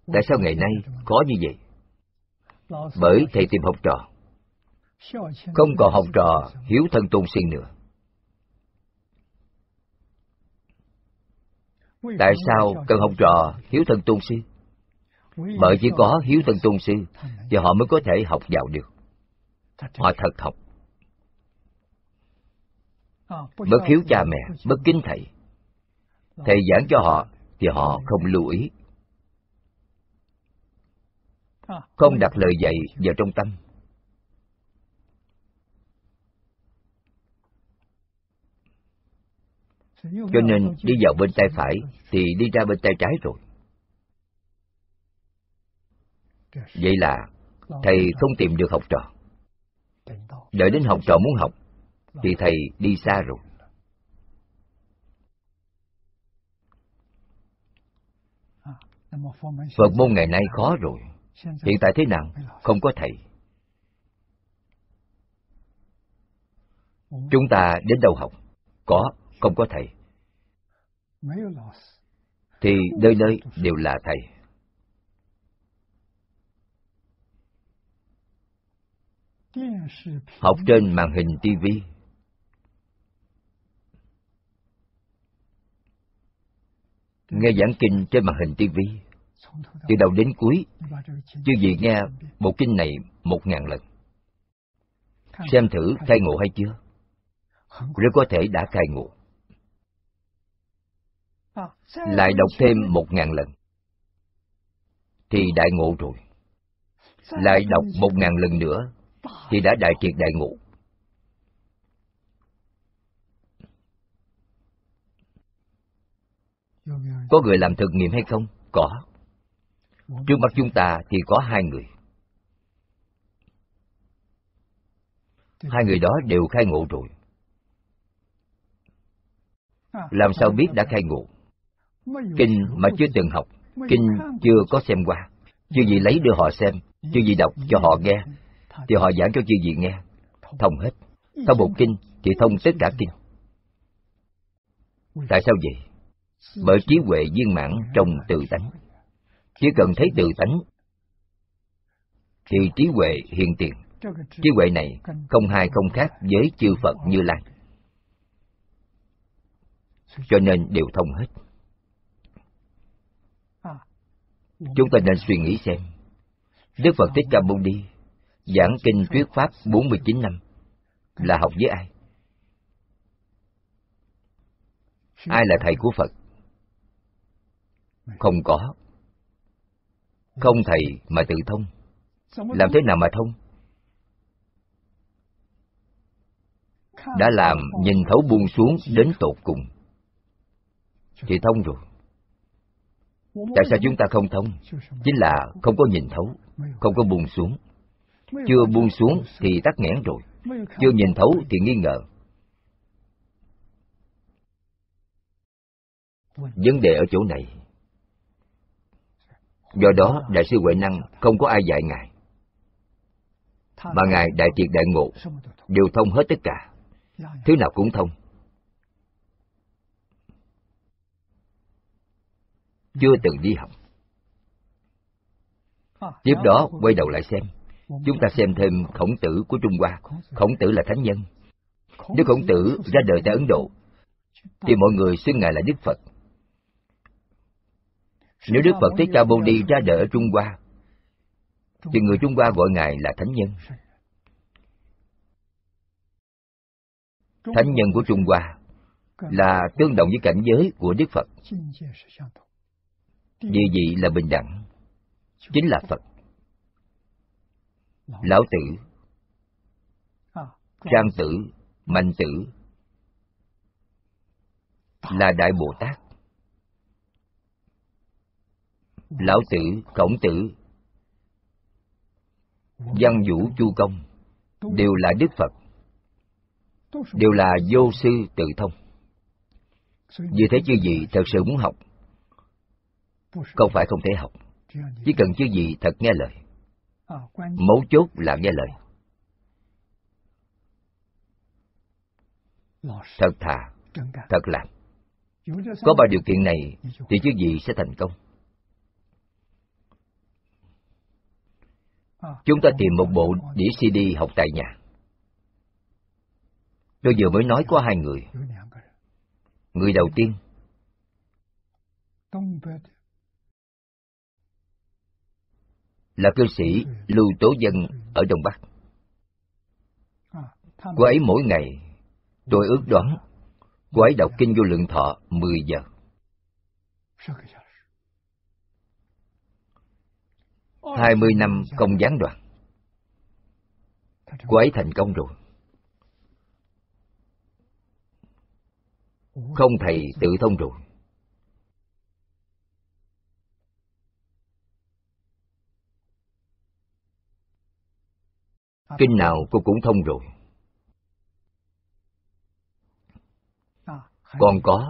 Tại sao ngày nay khó như vậy? Bởi thầy tìm học trò, không còn học trò hiếu thân tôn sư nữa. Tại sao cần học trò hiếu thân tôn sư? Bởi chỉ có hiếu thân tôn sư thì họ mới có thể học vào được. Họ thật học. Bất hiếu cha mẹ, bất kính thầy, thầy giảng cho họ thì họ không lưu ý, không đặt lời dạy vào trong tâm. Cho nên đi vào bên tay phải thì đi ra bên tay trái rồi. Vậy là thầy không tìm được học trò. Đợi đến học trò muốn học thì thầy đi xa rồi. Phật môn ngày nay khó rồi. Hiện tại thế nào? Không có thầy. Chúng ta đến đâu học? Không có thầy thì nơi nơi đều là thầy. Học trên màn hình tivi, nghe giảng kinh trên màn hình tivi, từ đầu đến cuối, chứ gì nghe bộ kinh này 1000 lần. Xem thử khai ngộ hay chưa? Rất có thể đã khai ngộ. Lại đọc thêm 1000 lần thì đại ngộ rồi. Lại đọc 1000 lần nữa thì đã đại triệt đại ngộ. Có người làm thực nghiệm hay không? Có. Trước mắt chúng ta thì có 2 người. 2 người đó đều khai ngộ rồi. Làm sao biết đã khai ngộ? Kinh mà chưa từng học, kinh chưa có xem qua, chưa gì lấy đưa họ xem, chưa gì đọc cho họ nghe, thì họ giảng cho chưa gì nghe, thông hết. Thông một kinh thì thông tất cả kinh. Tại sao vậy? Bởi trí huệ viên mãn trong tự tánh. Chỉ cần thấy tự tánh thì trí huệ hiện tiền. Trí huệ này không hai không khác với chư Phật Như Lai, cho nên đều thông hết. Chúng ta nên suy nghĩ xem, Đức Phật Thích Ca Mâu Ni giảng kinh thuyết pháp 49 năm là học với ai? Ai là thầy của Phật? Không có. Không thầy mà tự thông. Làm thế nào mà thông? Đã làm nhìn thấu buông xuống đến tột cùng thì thông rồi. Tại sao chúng ta không thông? Chính là không có nhìn thấu, không có buông xuống. Chưa buông xuống thì tắc nghẽn rồi, chưa nhìn thấu thì nghi ngờ. Vấn đề ở chỗ này. Do đó Đại sư Huệ Năng không có ai dạy Ngài, mà Ngài đại triệt đại ngộ, đều thông hết tất cả, thứ nào cũng thông. Chưa từng đi học. Tiếp đó quay đầu lại xem. Chúng ta xem thêm Khổng Tử của Trung Hoa. Khổng Tử là thánh nhân. Nếu Khổng Tử ra đời tại Ấn Độ thì mọi người xưng Ngài là Đức Phật. Nếu Đức Phật Thích Ca Mâu Ni ra đời ở Trung Hoa thì người Trung Hoa gọi Ngài là thánh nhân. Thánh nhân của Trung Hoa là tương đồng với cảnh giới của Đức Phật. Địa vị là bình đẳng, chính là Phật. Lão Tử, Trang Tử, Mạnh Tử là Đại Bồ Tát. Lão Tử, Khổng Tử, Văn Vũ, Chu Công đều là Đức Phật, đều là vô sư tự thông. Vì thế chư vị thật sự muốn học, không phải không thể học, chỉ cần chư vị thật nghe lời. Mấu chốt là nghe lời, thật thà, thật làm. Có ba điều kiện này thì chư vị sẽ thành công. Chúng ta tìm một bộ đĩa CD học tại nhà. Tôi vừa mới nói có 2 người. Người đầu tiên là cư sĩ Lưu Tố Dân ở Đông Bắc. Cô ấy mỗi ngày, tôi ước đoán, cô ấy đọc Kinh Vô Lượng Thọ 10 giờ. 20 năm không gián đoạn. Cô ấy thành công rồi. Không thầy tự thông rồi. Kinh nào cô cũng thông rồi. Còn có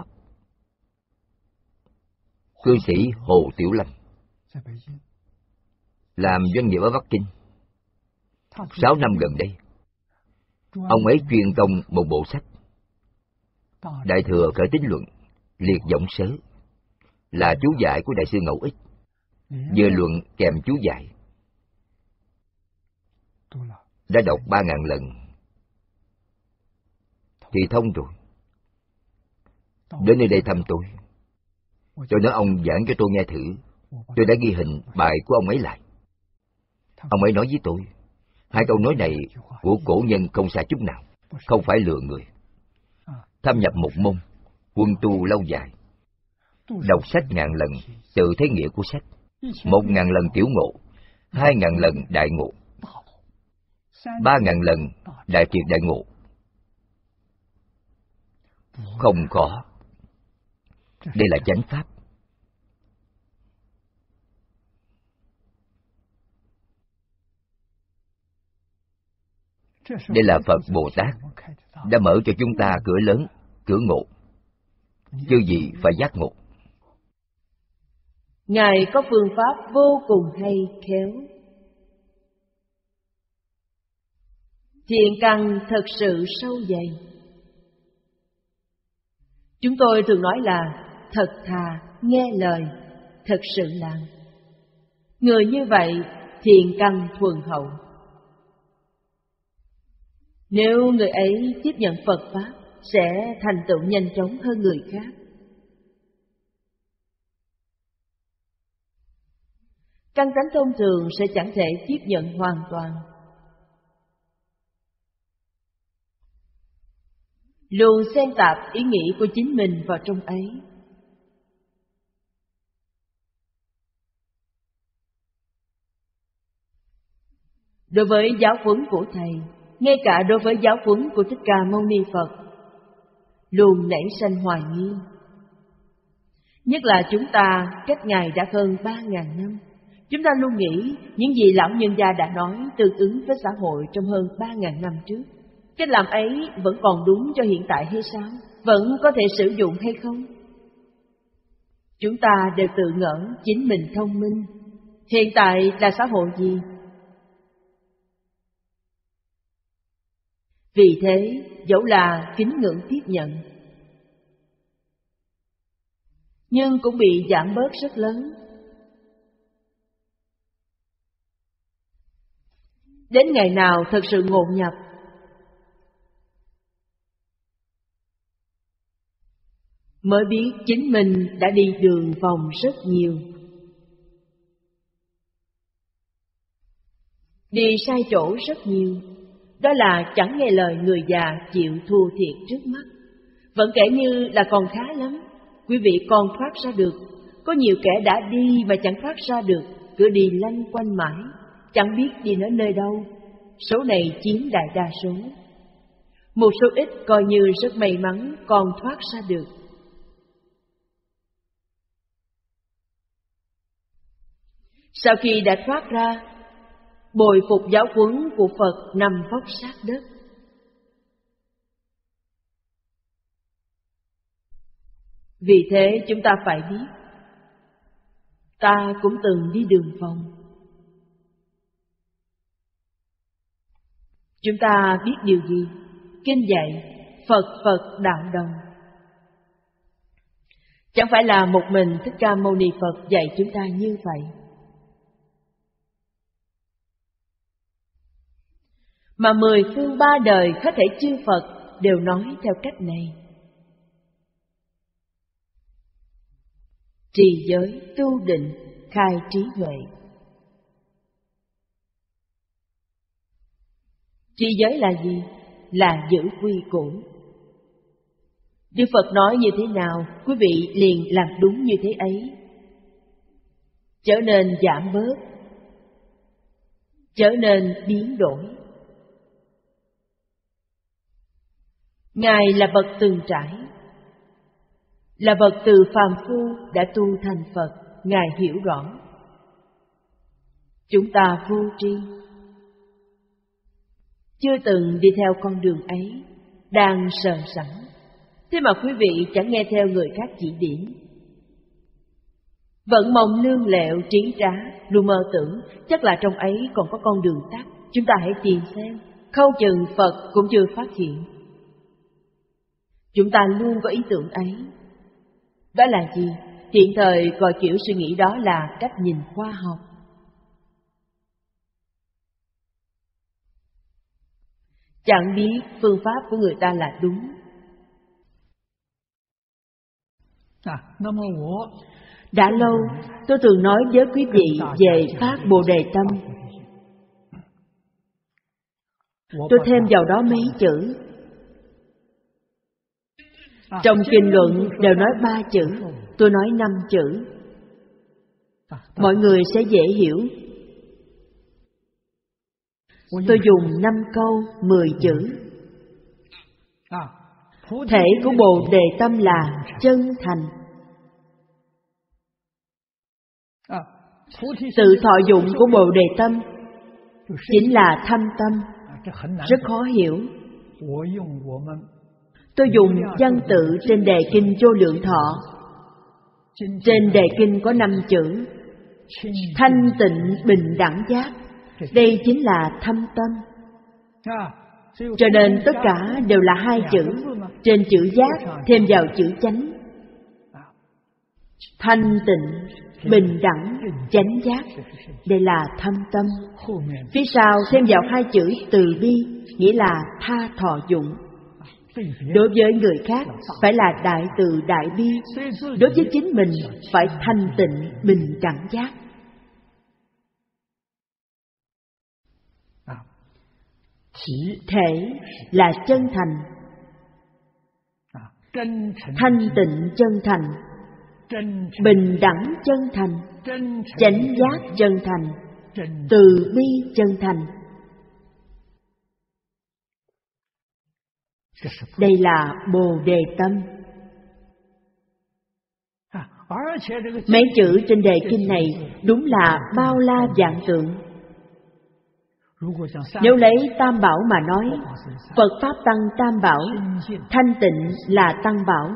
cư sĩ Hồ Tiểu Lâm, làm doanh nghiệp ở Bắc Kinh. 6 năm gần đây, ông ấy chuyên công một bộ sách Đại Thừa Khởi Tín Luận, liệt giọng sớ, là chú giải của Đại sư Ngẫu Ích, vừa luận kèm chú giải. Đã đọc 3.000 lần thì thông rồi. Đến nơi đây thăm tôi nói ông giảng cho tôi nghe thử. Tôi đã ghi hình bài của ông ấy lại. Ông ấy nói với tôi, 2 câu nói này của cổ nhân không sai chút nào, không phải lừa người. Thâm nhập một môn, quân tu lâu dài. Đọc sách 1000 lần, tự thấy nghĩa của sách. 1000 lần tiểu ngộ, 2000 lần đại ngộ, 3000 lần đại triệt đại ngộ. Không có. Đây là chánh pháp. Đây là Phật Bồ Tát đã mở cho chúng ta cửa lớn, cửa ngộ. Chứ gì phải giác ngộ. Ngài có phương pháp vô cùng hay khéo. Thiện căn thật sự sâu dày. Chúng tôi thường nói là thật thà, nghe lời, thật sự làm. Người như vậy thiện căn thuần hậu. Nếu người ấy tiếp nhận Phật Pháp, sẽ thành tựu nhanh chóng hơn người khác. Căn tánh thông thường sẽ chẳng thể tiếp nhận hoàn toàn. Luôn xen tạp ý nghĩ của chính mình vào trong ấy. Đối với giáo huấn của Thầy, ngay cả đối với giáo huấn của Thích Ca Mâu Ni Phật, luôn nảy sanh hoài nghi. Nhất là chúng ta cách Ngài đã hơn 3.000 năm. Chúng ta luôn nghĩ những gì lão nhân gia đã nói tương ứng với xã hội trong hơn 3.000 năm trước. Cách làm ấy vẫn còn đúng cho hiện tại hay sao? Vẫn có thể sử dụng hay không? Chúng ta đều tự ngỡ chính mình thông minh. Hiện tại là xã hội gì? Vì thế, dẫu là kính ngưỡng tiếp nhận, nhưng cũng bị giảm bớt rất lớn. Đến ngày nào thật sự ngộ nhập, mới biết chính mình đã đi đường vòng rất nhiều, đi sai chỗ rất nhiều. Đó là chẳng nghe lời người già chịu thua thiệt trước mắt. Vẫn kể như là còn khá lắm, quý vị còn thoát ra được. Có nhiều kẻ đã đi mà chẳng thoát ra được, cứ đi lanh quanh mãi, chẳng biết đi ở nơi đâu. Số này chiếm đại đa số. Một số ít coi như rất may mắn còn thoát ra được. Sau khi đã thoát ra, bồi phục giáo huấn của Phật nằm vóc sát đất. Vì thế chúng ta phải biết, ta cũng từng đi đường vòng. Chúng ta biết điều gì? Kinh dạy Phật Phật đạo đồng. Chẳng phải là một mình Thích Ca Mâu Ni Phật dạy chúng ta như vậy. Mà 10 phương 3 đời hết thảy chư Phật đều nói theo cách này. Trì giới, tu định, khai trí huệ. Trì giới là gì? Là giữ quy củ. Đức Phật nói như thế nào, quý vị liền làm đúng như thế ấy. Trở nên giảm bớt, trở nên biến đổi. Ngài là bậc từng trải, là bậc từ phàm phu đã tu thành Phật. Ngài hiểu rõ. Chúng ta vô tri, chưa từng đi theo con đường ấy, đang sờ sẵn. Thế mà quý vị chẳng nghe theo người khác chỉ điểm, vẫn mong lương lẹo trí trá, luôn mơ tưởng chắc là trong ấy còn có con đường tắt. Chúng ta hãy tìm xem, không chừng Phật cũng chưa phát hiện. Chúng ta luôn có ý tưởng ấy. Đó là gì? Hiện thời gọi kiểu suy nghĩ đó là cách nhìn khoa học. Chẳng biết phương pháp của người ta là đúng. Đã lâu tôi thường nói với quý vị về phát Bồ Đề Tâm. Tôi thêm vào đó mấy chữ. Trong kinh luận đều nói 3 chữ, tôi nói 5 chữ. Mọi người sẽ dễ hiểu. Tôi dùng 5 câu 10 chữ. Thể của Bồ Đề Tâm là chân thành. Sự thọ dụng của Bồ Đề Tâm chính là thâm tâm. Rất khó hiểu. Tôi dùng văn tự trên đề kinh Vô Lượng Thọ. Trên đề kinh có 5 chữ. Thanh tịnh bình đẳng giác. Đây chính là thâm tâm. Cho nên tất cả đều là 2 chữ. Trên chữ giác thêm vào chữ chánh. Thanh tịnh bình đẳng chánh giác. Đây là thâm tâm. Phía sau thêm vào 2 chữ từ bi, nghĩa là tha thọ dụng. Đối với người khác phải là đại từ đại bi. Đối với chính mình phải thanh tịnh bình đẳng giác. Thể là chân thành. Thanh tịnh chân thành, bình đẳng chân thành, chánh giác chân thành, từ bi chân thành. Đây là Bồ Đề Tâm. Mấy chữ trên đề kinh này đúng là bao la vạn tượng. Nếu lấy Tam Bảo mà nói, Phật Pháp Tăng Tam Bảo, thanh tịnh là Tăng Bảo.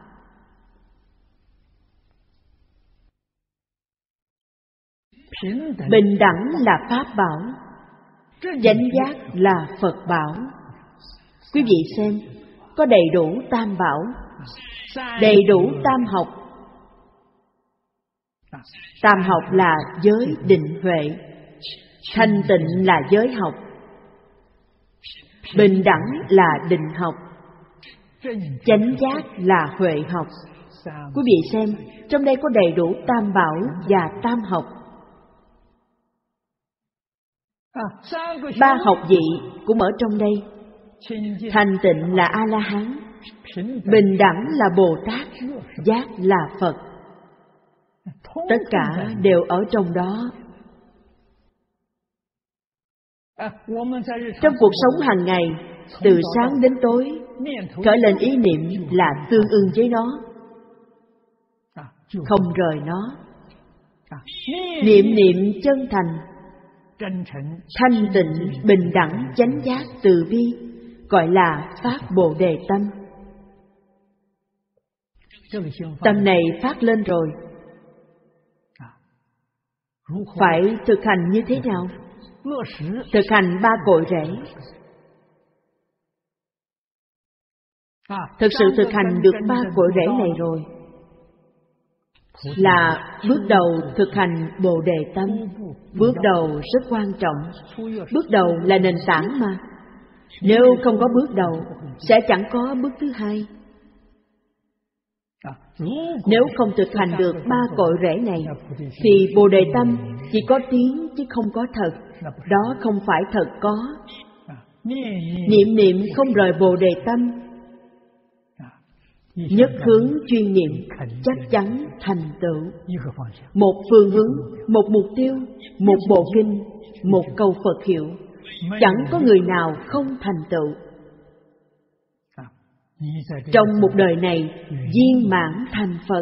Bình đẳng là Pháp Bảo, chánh giác là Phật Bảo. Quý vị xem, có đầy đủ Tam Bảo, đầy đủ Tam học. Tam học là giới định huệ, thanh tịnh là giới học, bình đẳng là định học, chánh giác là huệ học. Quý vị xem, trong đây có đầy đủ Tam Bảo và Tam học. 3 học vị cũng ở trong đây. Thanh tịnh là A-la-hán, bình đẳng là Bồ Tát, giác là Phật. Tất cả đều ở trong đó. Trong cuộc sống hàng ngày, từ sáng đến tối, khởi lên ý niệm là tương ưng với nó, không rời nó. Niệm niệm chân thành, thanh tịnh, bình đẳng, chánh giác, từ bi, gọi là phát Bồ Đề Tâm. Tâm này phát lên rồi, phải thực hành như thế nào? Thực hành 3 cội rễ. Thực sự thực hành được 3 cội rễ này rồi, là bước đầu thực hành Bồ Đề tâm. Bước đầu rất quan trọng. Bước đầu là nền tảng mà. Nếu không có bước đầu, sẽ chẳng có bước thứ hai. Nếu không thực hành được 3 cội rễ này, thì Bồ Đề tâm chỉ có tiếng chứ không có thật. Đó không phải thật có. Niệm niệm không rời Bồ Đề tâm, nhất hướng chuyên niệm chắc chắn thành tựu. Một phương hướng, một mục tiêu, một bộ kinh, một câu Phật hiệu, chẳng có người nào không thành tựu. Trong một đời này viên mãn thành Phật.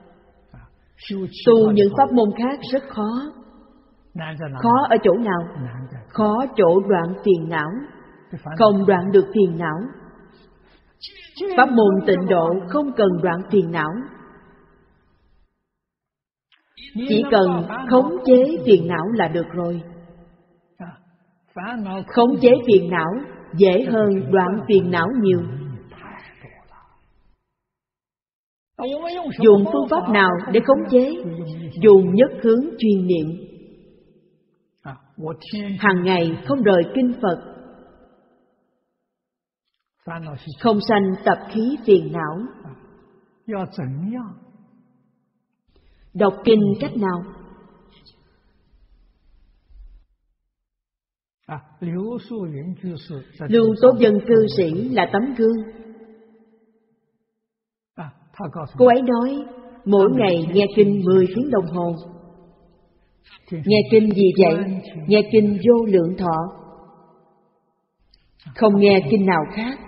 Tu những pháp môn khác rất khó. Khó ở chỗ nào? Khó chỗ đoạn phiền não. Không đoạn được phiền não. Pháp môn Tịnh độ không cần đoạn phiền não. Chỉ cần khống chế phiền não là được rồi. Khống chế phiền não dễ hơn đoạn phiền não nhiều. Dùng phương pháp nào để khống chế? Dùng nhất hướng chuyên niệm. Hàng ngày không rời kinh Phật, không sanh tập khí phiền não. Đọc kinh cách nào? Lưu Tố Dân cư sĩ là tấm gương. Cô ấy nói mỗi ngày nghe kinh 10 tiếng đồng hồ. Nghe kinh gì vậy? Nghe kinh Vô Lượng Thọ, không nghe kinh nào khác.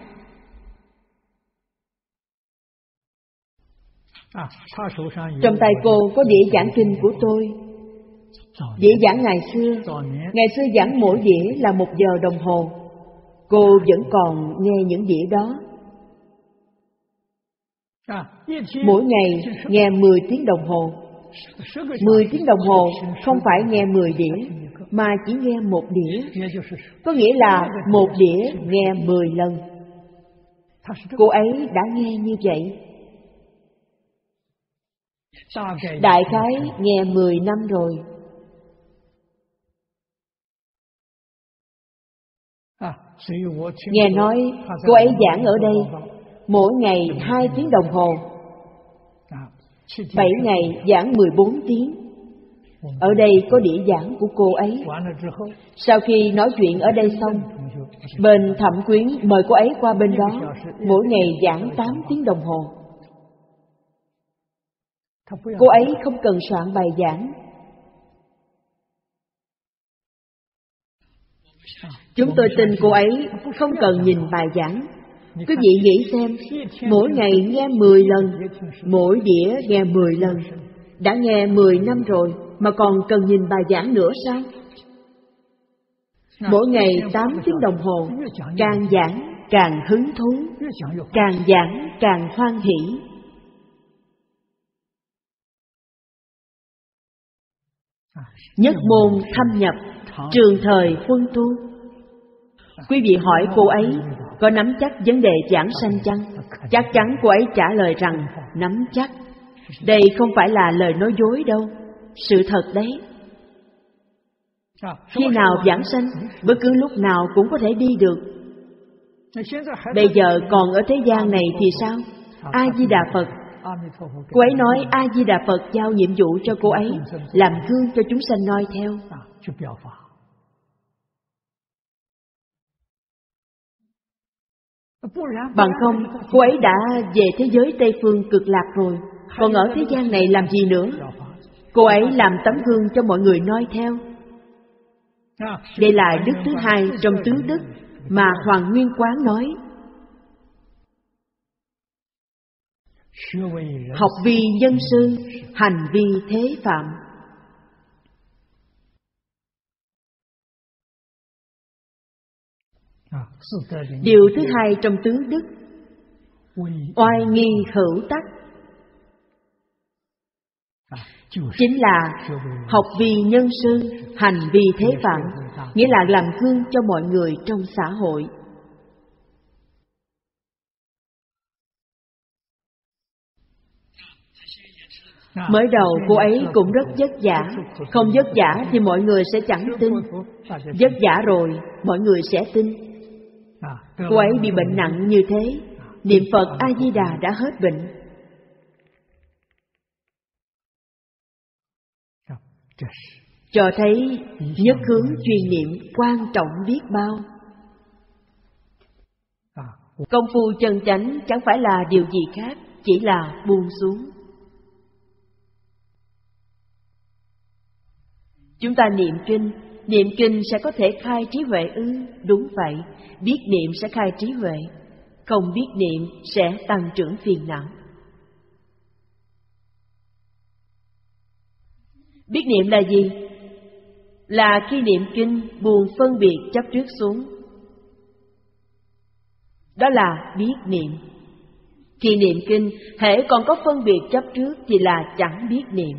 Trong tay cô có đĩa giảng kinh của tôi. Đĩa giảng ngày xưa giảng mỗi đĩa là 1 giờ đồng hồ. Cô vẫn còn nghe những đĩa đó. Mỗi ngày nghe 10 tiếng đồng hồ. 10 tiếng đồng hồ không phải nghe 10 đĩa, mà chỉ nghe 1 đĩa. Có nghĩa là 1 đĩa nghe 10 lần. Cô ấy đã nghe như vậy. Đại khái nghe 10 năm rồi. Nghe nói cô ấy giảng ở đây mỗi ngày 2 tiếng đồng hồ, 7 ngày giảng 14 tiếng. Ở đây có đĩa giảng của cô ấy. Sau khi nói chuyện ở đây xong, bên thẩm quyến mời cô ấy qua bên đó, mỗi ngày giảng 8 tiếng đồng hồ. Cô ấy không cần soạn bài giảng. Chúng tôi tin cô ấy không cần nhìn bài giảng. Quý vị nghĩ xem, mỗi ngày nghe 10 lần, mỗi đĩa nghe 10 lần, đã nghe 10 năm rồi mà còn cần nhìn bài giảng nữa sao? Mỗi ngày 8 tiếng đồng hồ, càng giảng càng hứng thú, càng giảng càng hoan hỷ. Nhất môn thâm nhập, trường thời huân tu. Quý vị hỏi cô ấy có nắm chắc vấn đề giảng sanh chăng? Chắc chắn cô ấy trả lời rằng nắm chắc. Đây không phải là lời nói dối đâu, sự thật đấy. Khi nào giảng sanh, bất cứ lúc nào cũng có thể đi được. Bây giờ còn ở thế gian này thì sao? A-di-đà Phật. Cô ấy nói A-di-đà Phật giao nhiệm vụ cho cô ấy làm gương cho chúng sanh noi theo. Bằng không, cô ấy đã về thế giới Tây Phương Cực Lạc rồi, còn ở thế gian này làm gì nữa? Cô ấy làm tấm gương cho mọi người noi theo. Đây là đức thứ hai trong tứ đức mà Hoàng Nguyên Quán nói. Học vi nhân sư, hành vi thế phạm. Điều thứ hai trong tứ đức, oai nghi hữu tắc, chính là học vi nhân sư, hành vi thế phạm, nghĩa là làm gương cho mọi người trong xã hội. Mới đầu cô ấy cũng rất vất vả. Không vất vả thì mọi người sẽ chẳng tin. Vất vả rồi mọi người sẽ tin. Cô ấy bị bệnh nặng như thế, niệm Phật A-di-đà đã hết bệnh. Cho thấy nhất hướng chuyên niệm quan trọng biết bao. Công phu chân chánh chẳng phải là điều gì khác, chỉ là buông xuống. Chúng ta niệm kinh sẽ có thể khai trí huệ ư? Đúng vậy, biết niệm sẽ khai trí huệ. Không biết niệm sẽ tăng trưởng phiền não. Biết niệm là gì? Là khi niệm kinh buông phân biệt chấp trước xuống. Đó là biết niệm. Khi niệm kinh, hễ còn có phân biệt chấp trước thì là chẳng biết niệm.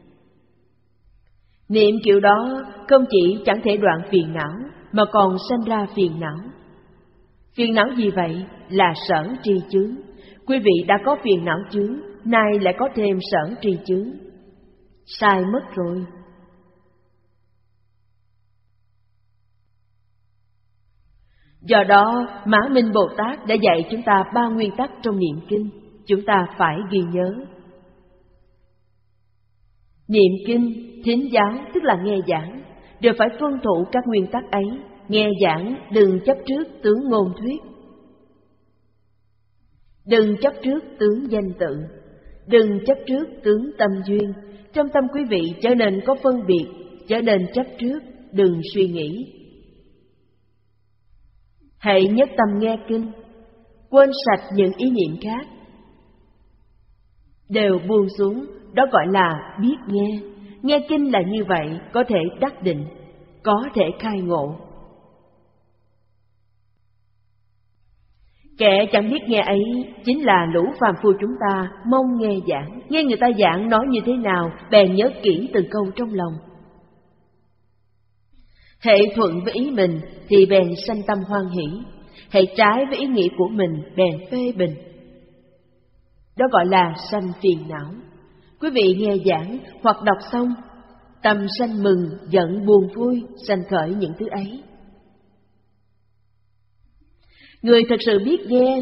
Niệm kiểu đó không chỉ chẳng thể đoạn phiền não, mà còn sanh ra phiền não. Phiền não gì vậy? Là sở tri chướng. Quý vị đã có phiền não chướng, nay lại có thêm sở tri chướng. Sai mất rồi. Do đó, Mã Minh Bồ Tát đã dạy chúng ta 3 nguyên tắc trong niệm kinh, chúng ta phải ghi nhớ. Niệm kinh, thính giáo tức là nghe giảng, đều phải tuân thủ các nguyên tắc ấy. Nghe giảng đừng chấp trước tướng ngôn thuyết, đừng chấp trước tướng danh tự, đừng chấp trước tướng tâm duyên. Trong tâm quý vị trở nên có phân biệt, trở nên chấp trước, đừng suy nghĩ. Hãy nhất tâm nghe kinh, quên sạch những ý niệm khác, đều buông xuống. Đó gọi là biết nghe. Nghe kinh là như vậy, có thể đắc định, có thể khai ngộ. Kẻ chẳng biết nghe ấy chính là lũ phàm phu chúng ta mong nghe giảng. Nghe người ta giảng nói như thế nào, bèn nhớ kỹ từng câu trong lòng. Hệ thuận với ý mình thì bèn sanh tâm hoan hỷ, hệ trái với ý nghĩ của mình bèn phê bình. Đó gọi là sanh phiền não. Quý vị nghe giảng hoặc đọc xong, tâm sanh mừng, giận, buồn, vui, sanh khởi những thứ ấy. Người thật sự biết nghe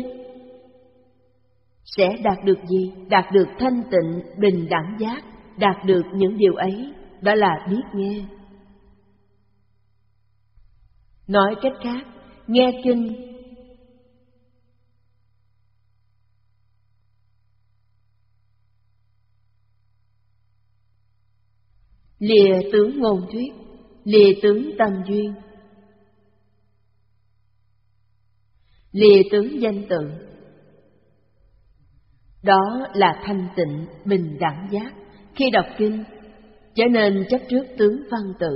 sẽ đạt được gì? Đạt được thanh tịnh, bình đẳng giác, đạt được những điều ấy, đó là biết nghe. Nói cách khác, nghe kinh lìa tướng ngôn thuyết, lìa tướng tâm duyên, lìa tướng danh tự. Đó là thanh tịnh, bình đẳng giác. Khi đọc kinh, trở nên chấp trước tướng văn tự.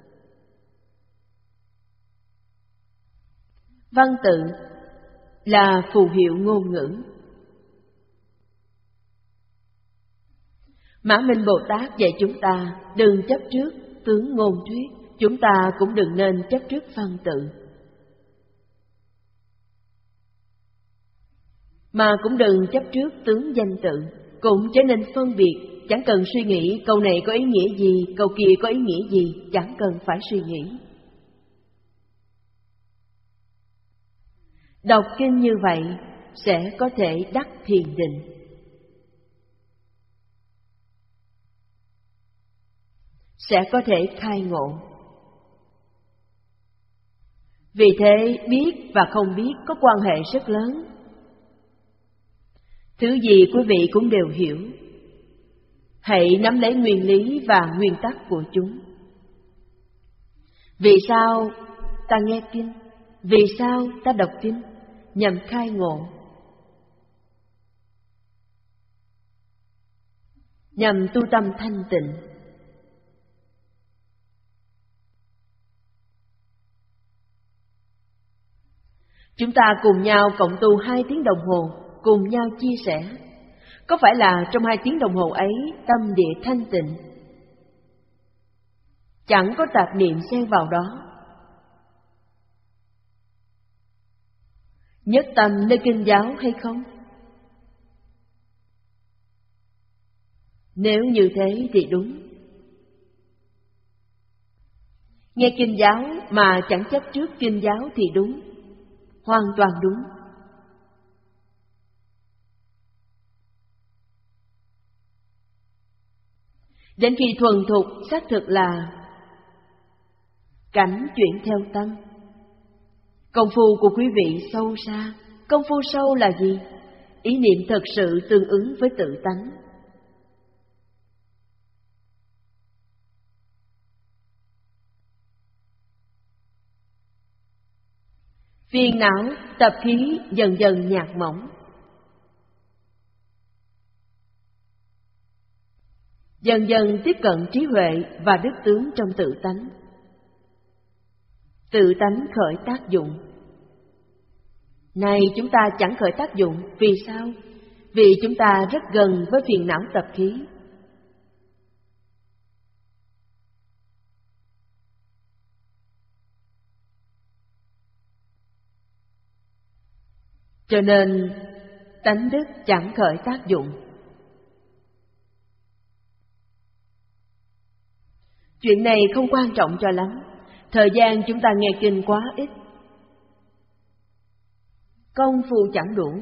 Văn tự là phù hiệu ngôn ngữ. Mã Minh Bồ Tát dạy chúng ta đừng chấp trước tướng ngôn thuyết, chúng ta cũng đừng nên chấp trước văn tự. Mà cũng đừng chấp trước tướng danh tự, cũng trở nên phân biệt, chẳng cần suy nghĩ câu này có ý nghĩa gì, câu kia có ý nghĩa gì, chẳng cần phải suy nghĩ. Đọc kinh như vậy sẽ có thể đắc thiền định. Sẽ có thể khai ngộ. Vì thế biết và không biết có quan hệ rất lớn. Thứ gì quý vị cũng đều hiểu. Hãy nắm lấy nguyên lý và nguyên tắc của chúng. Vì sao ta nghe kinh? Vì sao ta đọc kinh? Nhằm khai ngộ, nhằm tu tâm thanh tịnh. Chúng ta cùng nhau cộng tu 2 tiếng đồng hồ, cùng nhau chia sẻ. Có phải là trong 2 tiếng đồng hồ ấy tâm địa thanh tịnh, chẳng có tạp niệm xen vào đó? Nhất tâm nơi kinh giáo hay không? Nếu như thế thì đúng. Nghe kinh giáo mà chẳng chấp trước kinh giáo thì đúng, hoàn toàn đúng. Đến khi thuần thục xác thực là cảnh chuyển theo tâm. Công phu của quý vị sâu xa. Công phu sâu là gì? Ý niệm thật sự tương ứng với tự tánh. Phiền não, tập khí dần dần nhạt mỏng. Dần dần tiếp cận trí huệ và đức tướng trong tự tánh. Tự tánh khởi tác dụng. Này chúng ta chẳng khởi tác dụng. Vì sao? Vì chúng ta rất gần với phiền não tập khí. Cho nên tánh đức chẳng khởi tác dụng. Chuyện này không quan trọng cho lắm. Thời gian chúng ta nghe kinh quá ít, công phu chẳng đủ.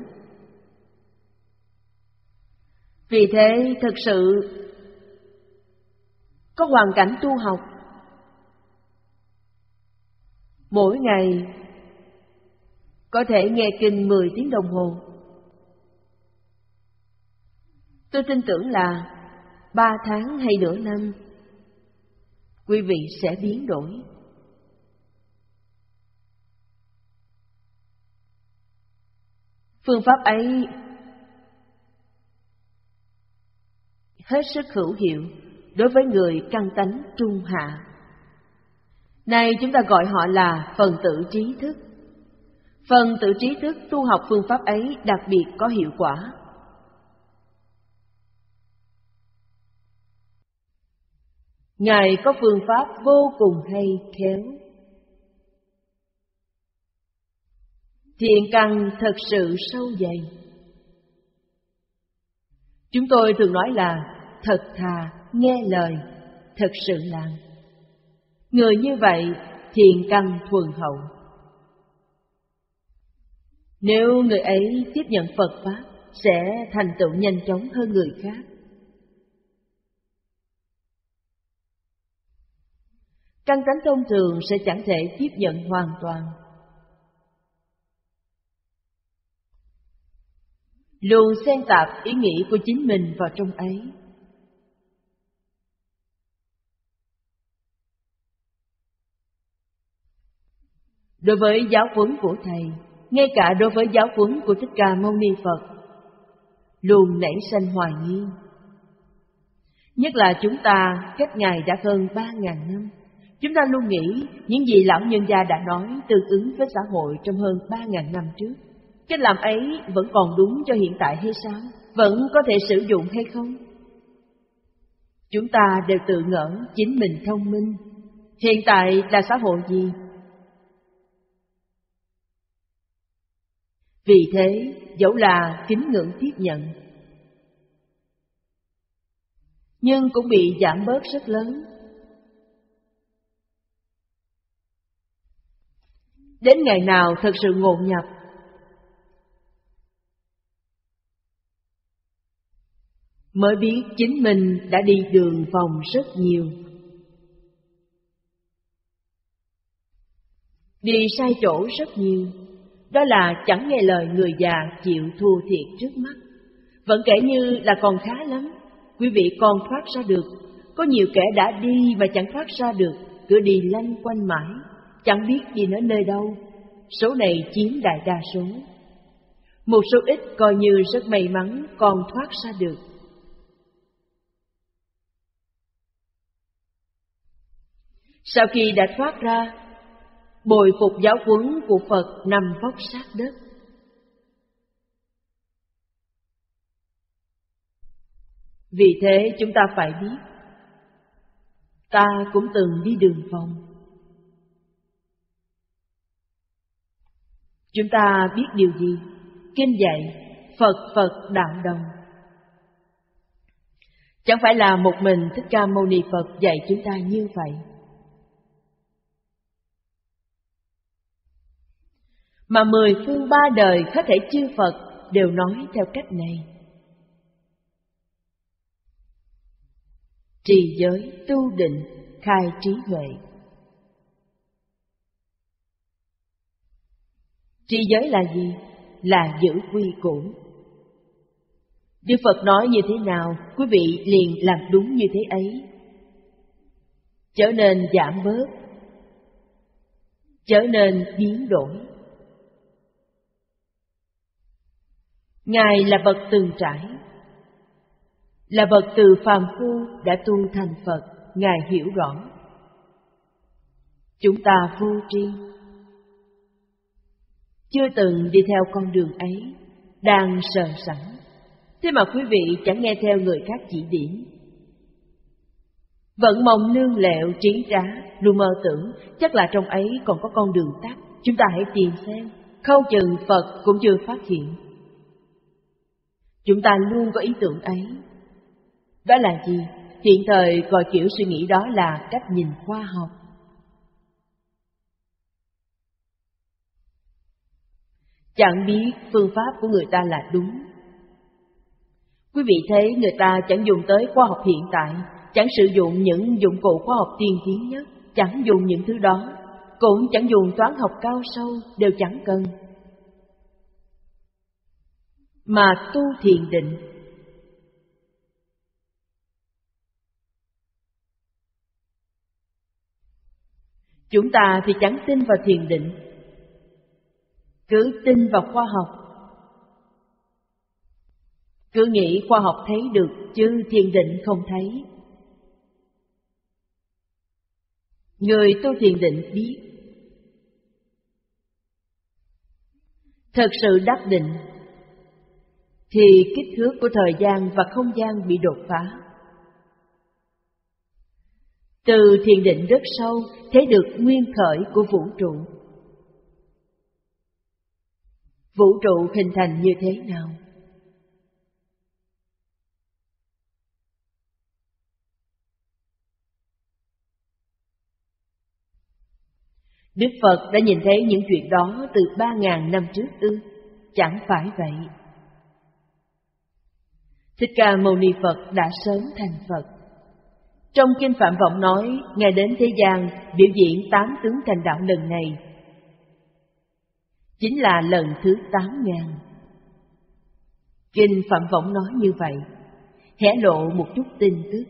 Vì thế thực sự có hoàn cảnh tu học, mỗi ngày có thể nghe kinh 10 tiếng đồng hồ. Tôi tin tưởng là 3 tháng hay nửa năm, quý vị sẽ biến đổi. Phương pháp ấy hết sức hữu hiệu đối với người căn tánh trung hạ. Này chúng ta gọi họ là phần tử trí thức. Phần tử trí thức tu học phương pháp ấy đặc biệt có hiệu quả. Ngài có phương pháp vô cùng hay khéo. Thiện căn thật sự sâu dày. Chúng tôi thường nói là thật thà, nghe lời, thật sự làm. Người như vậy thiện căn thuần hậu. Nếu người ấy tiếp nhận Phật Pháp, sẽ thành tựu nhanh chóng hơn người khác. Căn tánh thông thường sẽ chẳng thể tiếp nhận hoàn toàn. Luôn xen tạp ý nghĩ của chính mình vào trong ấy. Đối với giáo huấn của Thầy, ngay cả đối với giáo huấn của Thích Ca Mâu Ni Phật, luôn nảy sanh hoài nghi. Nhất là chúng ta cách Ngài đã hơn 3.000 năm. Chúng ta luôn nghĩ những gì lão nhân gia đã nói tương ứng với xã hội trong hơn 3.000 năm trước. Cách làm ấy vẫn còn đúng cho hiện tại hay sao? Vẫn có thể sử dụng hay không? Chúng ta đều tự ngỡ chính mình thông minh. Hiện tại là xã hội gì? Vì thế, dẫu là kính ngưỡng tiếp nhận, nhưng cũng bị giảm bớt rất lớn. Đến ngày nào thật sự ngộ nhập, mới biết chính mình đã đi đường vòng rất nhiều, đi sai chỗ rất nhiều. Đó là chẳng nghe lời người già chịu thua thiệt trước mắt. Vẫn kể như là còn khá lắm, quý vị còn thoát ra được. Có nhiều kẻ đã đi mà chẳng thoát ra được, cứ đi lanh quanh mãi, chẳng biết đi đến nơi đâu. Số này chiếm đại đa số. Một số ít coi như rất may mắn còn thoát ra được. Sau khi đã thoát ra, bồi phục giáo huấn của Phật nằm vóc sát đất. Vì thế chúng ta phải biết, ta cũng từng đi đường vòng. Chúng ta biết điều gì? Kinh dạy Phật Phật đạo đồng. Chẳng phải là một mình Thích Ca Mâu Ni Phật dạy chúng ta như vậy. Mà 10 phương 3 đời hết thảy chư Phật đều nói theo cách này. Trì giới, tu định, khai trí huệ. Trì giới là gì? Là giữ quy củ. Đức Phật nói như thế nào, quý vị liền làm đúng như thế ấy. Trở nên giảm bớt, trở nên biến đổi. Ngài là bậc từng trải, là bậc từ phàm phu đã tu thành Phật. Ngài hiểu rõ. Chúng ta vô tri, chưa từng đi theo con đường ấy, đang sờ sẵn. Thế mà quý vị chẳng nghe theo người khác chỉ điểm, vẫn mong nương lẹo trí trá, luôn mơ tưởng chắc là trong ấy còn có con đường tắt. Chúng ta hãy tìm xem, không chừng Phật cũng chưa phát hiện. Chúng ta luôn có ý tưởng ấy. Đó là gì? Hiện thời gọi kiểu suy nghĩ đó là cách nhìn khoa học. Chẳng biết phương pháp của người ta là đúng. Quý vị thấy người ta chẳng dùng tới khoa học hiện tại, chẳng sử dụng những dụng cụ khoa học tiên tiến nhất, chẳng dùng những thứ đó, cũng chẳng dùng toán học cao sâu, đều chẳng cần. Mà tu thiền định. Chúng ta thì chẳng tin vào thiền định, cứ tin vào khoa học. Cứ nghĩ khoa học thấy được, chứ thiền định không thấy. Người tu thiền định biết, thật sự đắc định, thì kích thước của thời gian và không gian bị đột phá. Từ thiền định rất sâu, thấy được nguyên khởi của vũ trụ. Vũ trụ hình thành như thế nào? Đức Phật đã nhìn thấy những chuyện đó từ 3.000 năm trước ư? Chẳng phải vậy. Thích Ca Mâu Ni Phật đã sớm thành Phật. Trong Kinh Phạm Vọng nói, Ngài đến thế gian biểu diễn 8 tướng thành đạo lần này, chính là lần thứ 8.000. Kinh Phạm Vọng nói như vậy, hé lộ một chút tin tức.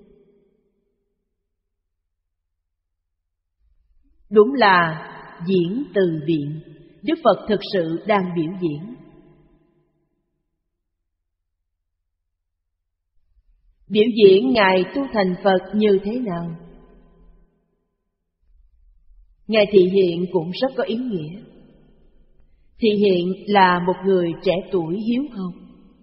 Đúng là diễn từ biện, Đức Phật thực sự đang biểu diễn. Biểu diễn Ngài tu thành Phật như thế nào? Ngài thị hiện cũng rất có ý nghĩa. Thị hiện là một người trẻ tuổi hiếu học,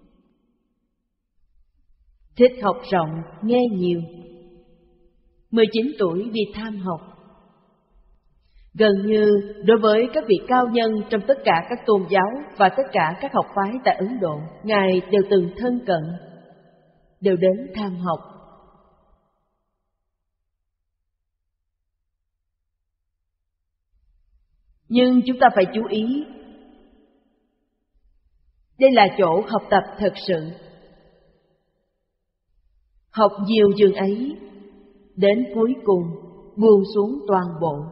thích học rộng, nghe nhiều. 19 tuổi đi tham học. Gần như đối với các vị cao nhân trong tất cả các tôn giáo và tất cả các học phái tại Ấn Độ, Ngài đều từng thân cận, đều đến tham học. Nhưng chúng ta phải chú ý, đây là chỗ học tập thật sự. Học nhiều chừng ấy, đến cuối cùng buông xuống toàn bộ.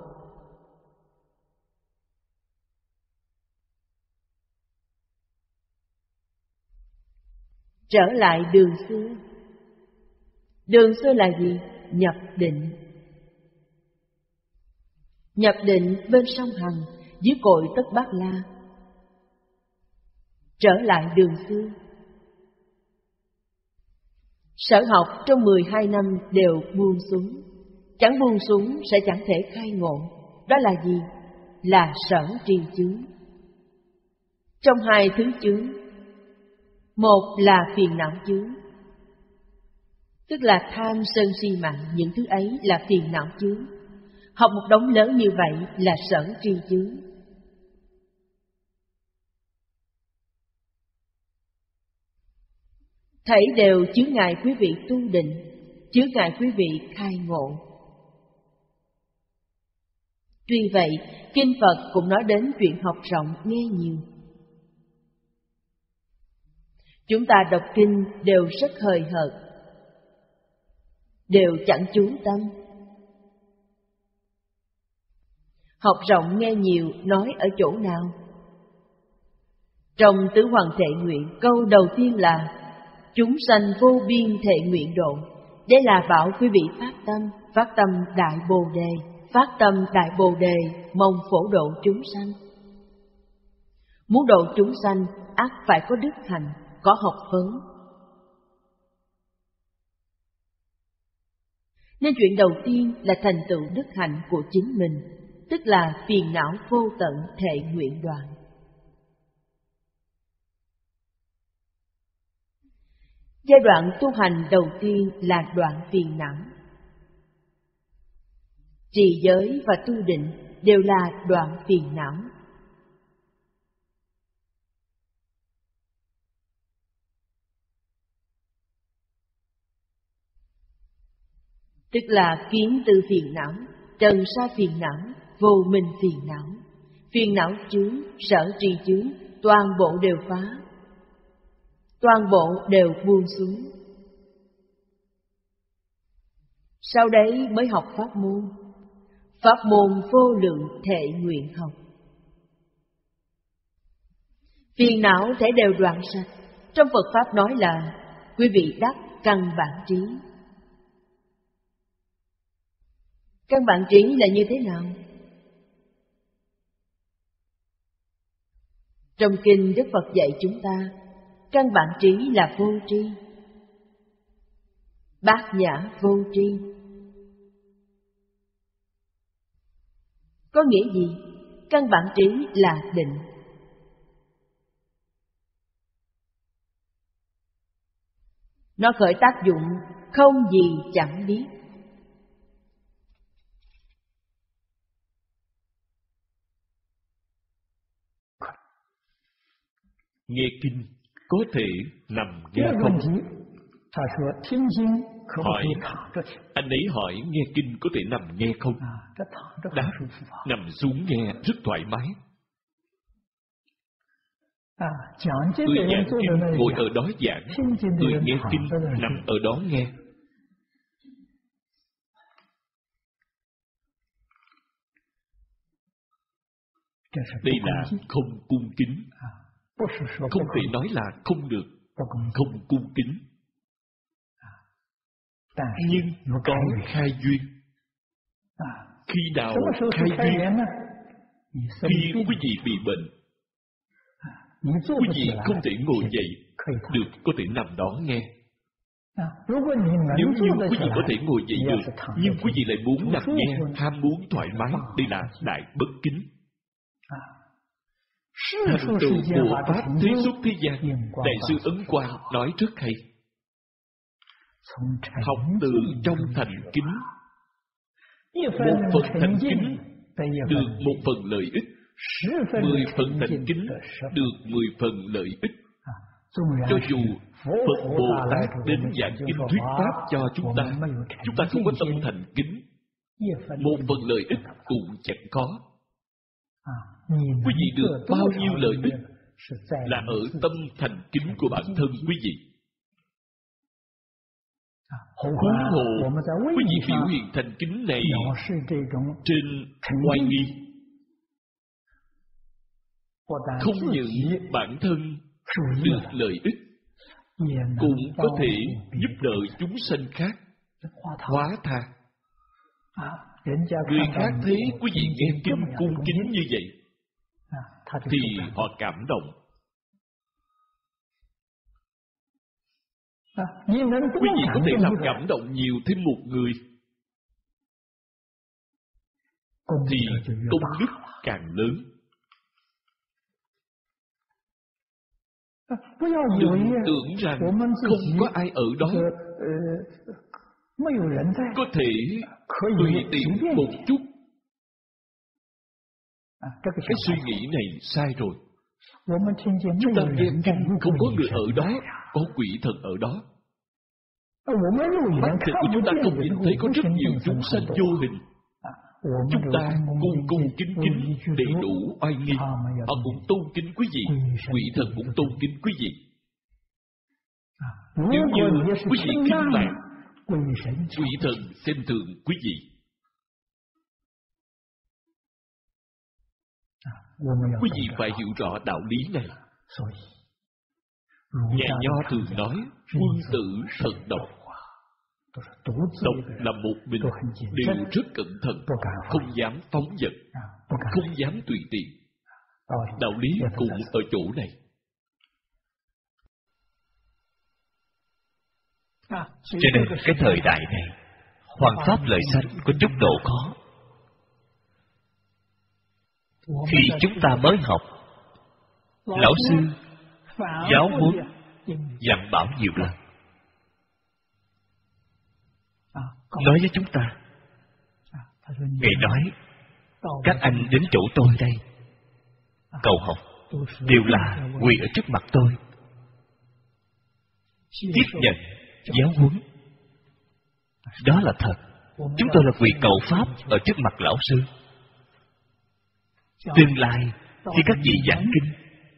Trở lại đường xưa. Đường xưa là gì? Nhập định. Nhập định bên sông Hằng, dưới cội Tất Bát La. Trở lại đường xưa. Sở học trong 12 năm đều buông xuống. Chẳng buông xuống sẽ chẳng thể khai ngộ. Đó là gì? Là sở tri chướng. Trong hai thứ chướng, một là phiền não chướng, tức là tham sân si mạng, những thứ ấy là phiền não chướng. Học một đống lớn như vậy là sở tri chướng. thảy đều chứa ngại quý vị tu định, chứa ngại quý vị khai ngộ. Tuy vậy, kinh Phật cũng nói đến chuyện học rộng nghe nhiều. Chúng ta đọc kinh đều rất hời hợt, đều chẳng chú tâm. Học rộng nghe nhiều nói ở chỗ nào? Trong Tứ Hoàng Thệ Nguyện, câu đầu tiên là chúng sanh vô biên thệ nguyện độ, để là bảo quý vị phát tâm đại bồ đề, phát tâm đại bồ đề mong phổ độ chúng sanh. Muốn độ chúng sanh ắt phải có đức hạnh, có học vấn. Nên chuyện đầu tiên là thành tựu đức hạnh của chính mình, tức là phiền não vô tận thệ nguyện đoạn. Giai đoạn tu hành đầu tiên là đoạn phiền não. Trì giới và tu định đều là đoạn phiền não. Tức là kiến tư phiền não, trần sa phiền não, vô minh phiền não. Phiền não chướng, sở tri chướng, toàn bộ đều phá, toàn bộ đều buông xuống. Sau đấy mới học pháp môn. Pháp môn vô lượng thệ nguyện học. Phiền não thể đều đoạn sạch. Trong Phật Pháp nói là quý vị đắc căn bản trí. Căn bản trí là như thế nào? Trong kinh Đức Phật dạy chúng ta, căn bản trí là vô tri, bát nhã vô tri. Có nghĩa gì? Căn bản trí là định. Nó khởi tác dụng không gì chẳng biết. Nghe kinh có thể nằm nghe không? Hỏi, anh ấy hỏi nghe kinh có thể nằm nghe không? Đáp, nằm xuống nghe rất thoải mái. Người giảng kinh ngồi ở đó giảng, người nghe kinh nằm ở đó nghe. Đây là không cung kính. Không thể nói là không được, không cung kính. Nhưng có khai duyên. Khi nào khai duyên? Khi quý vị bị bệnh, quý vị không thể ngồi dậy được, có thể nằm đó nghe. Nếu như quý vị có thể ngồi dậy được, nhưng quý vị lại muốn nằm nghe, ham muốn thoải mái, đây là đại bất kính. Thành tựu Bồ Tát thế xuất thế gian, Đại sư Ấn Quang nói rất hay. Học từ trong thành kính. Một phần thành kính được một phần lợi ích, 10 phần thành kính được 10 phần lợi ích. Cho dù Phật Bồ Tát đến giảng kinh thuyết pháp cho chúng ta không có tâm thành kính, một phần lợi ích cũng chẳng có. Quý vị được bao nhiêu lợi ích là ở tâm thành kính của bản thân quý vị. Huống hồ quý vị biểu hiện thành kính này trên oai nghi, không những bản thân được lợi ích, cũng có thể giúp đỡ chúng sanh khác hóa tha. Người khác thấy quý vị nghe kinh cung kính như vậy thì họ cảm động. Quý vị có thể làm cảm động nhiều thêm một người thì công đức càng lớn. Đừng tưởng rằng không có ai ở đó, có thể tùy tiện một chút. Cái suy nghĩ này sai rồi. Chúng ta nghe kinh không có người ở đó, có quỷ thần ở đó. Mắt thịt của chúng ta không nhìn thấy có rất nhiều chúng sanh vô hình. Chúng ta cung cung kính kính đầy đủ oai nghi. Họ cũng tôn kính quý vị, quỷ thần cũng tôn kính quý vị. Nếu như quý vị kính mạng, quỷ thần xem thường quý vị. Quý vị phải hiểu rõ đạo lý này. Nhà Nho thường nói quân tử thần độc. Độc là một mình, đều rất cẩn thận, không dám phóng dật, không dám tùy tiện. Đạo lý cũng ở chỗ này. Cho nên cái thời đại này, hoằng pháp lợi sanh có chút độ khó. Khi chúng ta mới học, lão sư giáo huấn dặn bảo nhiều lần, nói với chúng ta. Ngài nói, các anh đến chỗ tôi đây cầu học đều là quỳ ở trước mặt tôi, tiếp nhận giáo huấn. Đó là thật. Chúng tôi là quỳ cầu pháp ở trước mặt lão sư. Tương lai khi các vị giảng kinh,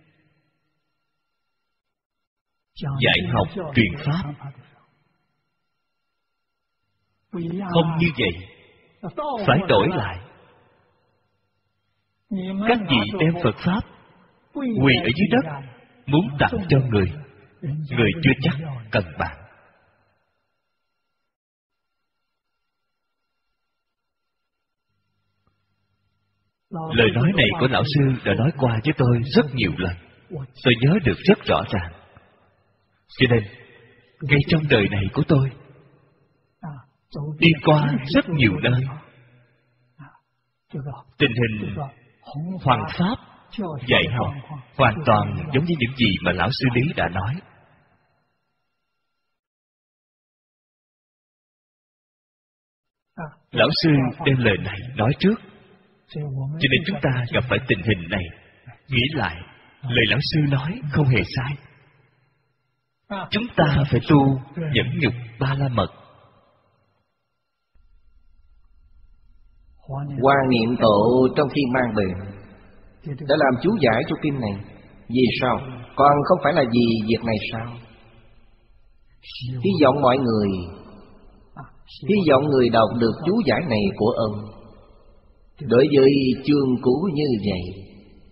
dạy học truyền pháp, không như vậy, phải đổi lại. Các vị đem Phật pháp quỳ ở dưới đất, muốn tặng cho người chưa chắc cần bạn. Lời nói này của lão sư đã nói qua với tôi rất nhiều lần. Tôi nhớ được rất rõ ràng. Cho nên, ngay trong đời này của tôi, đi qua rất nhiều nơi, tình hình hoằng pháp dạy học hoàn toàn giống như những gì mà lão sư Lý đã nói. Lão sư đem lời này nói trước, cho nên chúng ta gặp phải tình hình này, nghĩ lại, lời lão sư nói không hề sai. Chúng ta phải tu nhẫn nhục ba la mật. Hoàng Niệm Tổ trong khi mang bệnh đã làm chú giải cho kinh này. Vì sao? Còn không phải là vì việc này sao? Hy vọng mọi người, hy vọng người đọc được chú giải này của ông. Đối với chương cũ như vậy,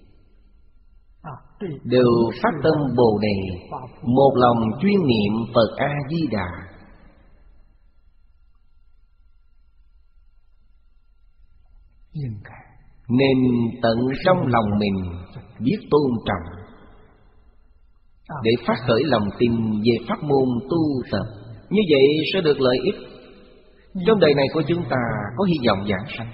đều phát tâm Bồ Đề, một lòng chuyên niệm Phật A Di Đà. Nên tận trong lòng mình biết tôn trọng, để phát khởi lòng tin về pháp môn tu tập. Như vậy sẽ được lợi ích. Trong đời này của chúng ta có hy vọng giảng sanh.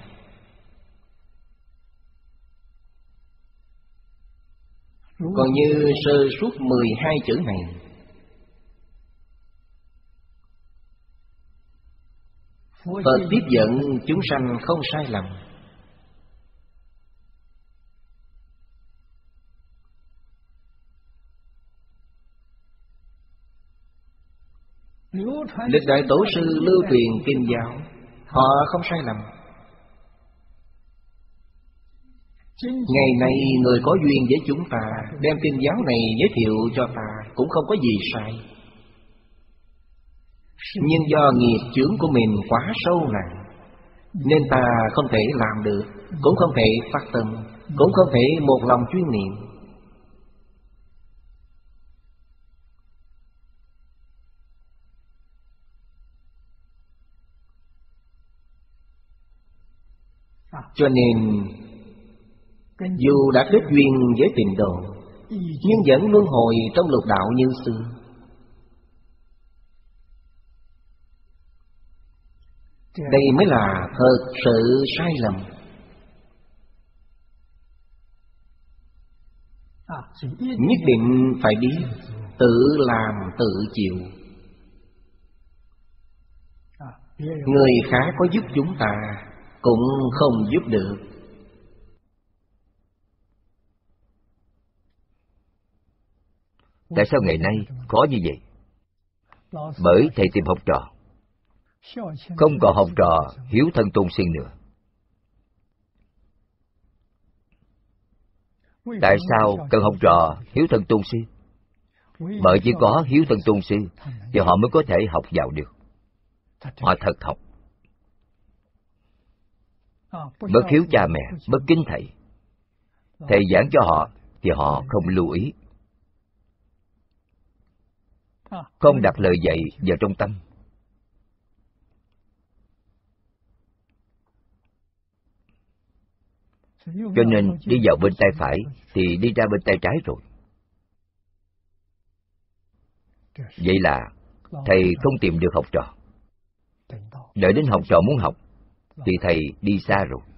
Còn như sơ suất 12 chữ này, Phật tiếp dẫn chúng sanh không sai lầm. Lịch đại tổ sư lưu truyền kinh giáo, họ không sai lầm. Ngày nay người có duyên với chúng ta đem kinh giáo này giới thiệu cho ta cũng không có gì sai. Nhưng do nghiệp chướng của mình quá sâu nặng, nên ta không thể làm được, cũng không thể phát tâm, cũng không thể một lòng chuyên niệm. Cho nên dù đã kết duyên với tịnh độ, nhưng vẫn luân hồi trong lục đạo như xưa. Đây mới là thật sự sai lầm. Nhất định phải biết tự làm tự chịu. Người khác có giúp chúng ta cũng không giúp được. Tại sao ngày nay khó như vậy? Bởi thầy tìm học trò, không còn học trò hiếu thân tôn sư nữa. Tại sao cần học trò hiếu thân tôn sư? Bởi chỉ có hiếu thân tôn sư thì họ mới có thể học vào được. Họ thật học. Bất hiếu cha mẹ, bất kính thầy, thầy giảng cho họ thì họ không lưu ý, không đặt lời dạy vào trong tâm. Cho nên đi vào bên tay phải thì đi ra bên tay trái rồi. Vậy là thầy không tìm được học trò. Đợi đến học trò muốn học thì thầy đi xa rồi.